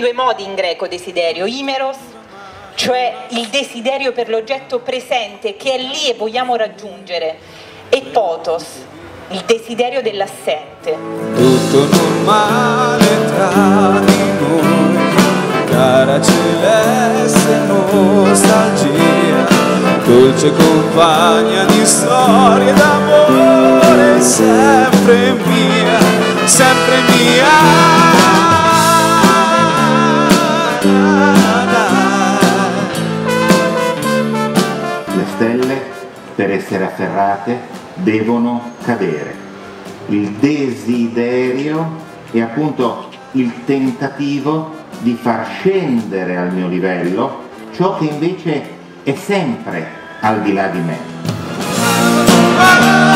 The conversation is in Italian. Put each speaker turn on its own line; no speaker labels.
due modi in greco desiderio: imeros, cioè il desiderio per l'oggetto presente che è lì e vogliamo raggiungere, e potos, il desiderio dell'assente.
Tutto normale tra di noi, cara celeste nostalgia, dolce compagna di storie d'amore, sempre mia, sempre mia.
Le stelle, per essere afferrate, devono cadere. Il desiderio è appunto il tentativo di far scendere al mio livello ciò che invece è sempre al di là di me.